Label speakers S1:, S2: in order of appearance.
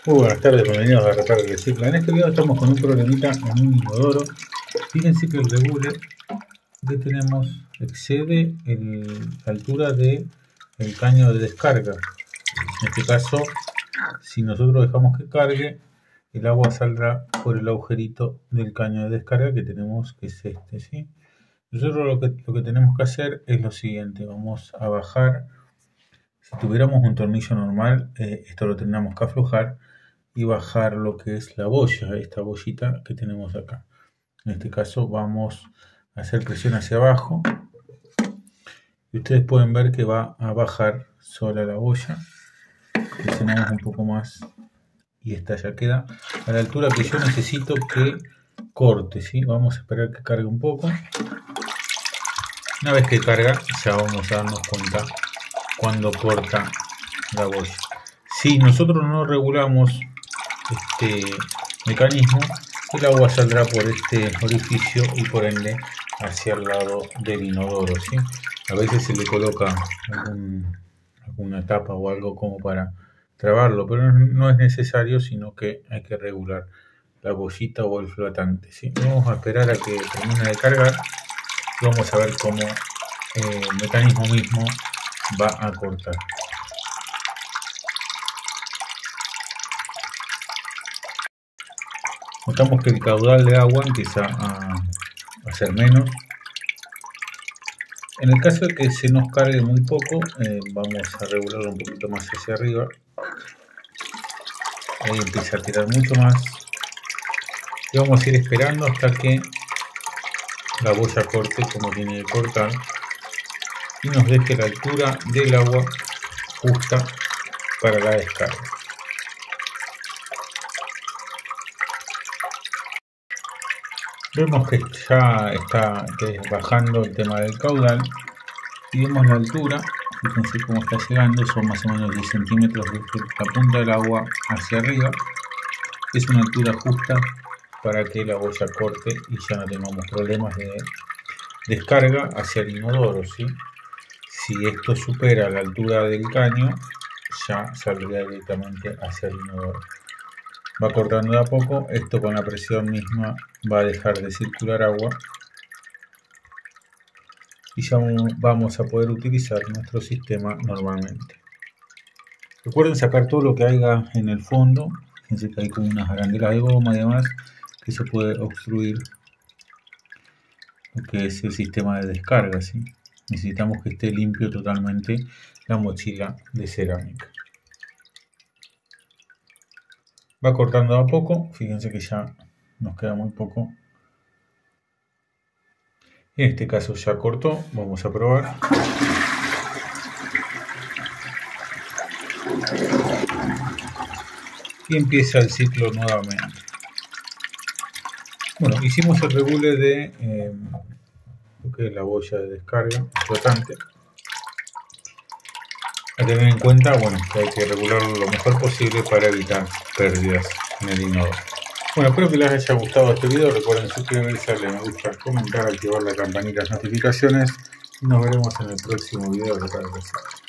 S1: Muy buenas tardes, bienvenidos a Reparar y Recicla. En este video estamos con un problemita en un inodoro. Fíjense que el regule que tenemos excede la altura del caño de descarga. En este caso, si nosotros dejamos que cargue, el agua saldrá por el agujerito del caño de descarga que tenemos, que es este, ¿sí? Nosotros lo que tenemos que hacer es lo siguiente: vamos a bajar. Si tuviéramos un tornillo normal, esto lo tendríamos que aflojar y bajar lo que es la boya, esta bollita que tenemos acá. En este caso vamos a hacer presión hacia abajo y ustedes pueden ver que va a bajar sola la boya. Presionamos un poco más y esta ya queda a la altura que yo necesito que corte, ¿sí? Vamos a esperar que cargue un poco. Una vez que carga, ya vamos a darnos cuenta cuando corta la boya. Si nosotros no regulamos este mecanismo, el agua saldrá por este orificio y por ende hacia el lado del inodoro, ¿sí? A veces se le coloca alguna tapa o algo como para trabarlo, pero no es necesario, sino que hay que regular la bollita o el flotante, ¿sí? Vamos a esperar a que termine de cargar y vamos a ver cómo el mecanismo mismo va a cortar. Notamos que el caudal de agua empieza a ser menos. En el caso de que se nos cargue muy poco, vamos a regularlo un poquito más hacia arriba. Ahí empieza a tirar mucho más. Y vamos a ir esperando hasta que la boya corte como tiene que cortar y nos deje la altura del agua justa para la descarga. Vemos que ya está bajando el tema del caudal y vemos la altura. Fíjense cómo está llegando, son más o menos 10 centímetros desde la punta del agua hacia arriba. Es una altura justa para que la boya corte y ya no tengamos problemas de descarga hacia el inodoro, ¿sí? Si esto supera la altura del caño, ya saldría directamente hacia el inodoro. Va cortando de a poco, esto con la presión misma va a dejar de circular agua y ya vamos a poder utilizar nuestro sistema normalmente. Recuerden sacar todo lo que haya en el fondo. Fíjense que hay como unas arandelas de goma y demás que se puede obstruir lo que es el sistema de descarga, ¿sí? Necesitamos que esté limpio totalmente la mochila de cerámica. Va cortando a poco, fíjense que ya nos queda muy poco. En este caso ya cortó, vamos a probar. Y empieza el ciclo nuevamente. Bueno, hicimos el regule de lo que es la boya de descarga flotante. A tener en cuenta, bueno, que hay que regularlo lo mejor posible para evitar pérdidas en el inodoro. Bueno, espero que les haya gustado este video. Recuerden suscribirse, darle me gusta, comentar, activar la campanita de notificaciones y nos veremos en el próximo video de Reparar y Recicla.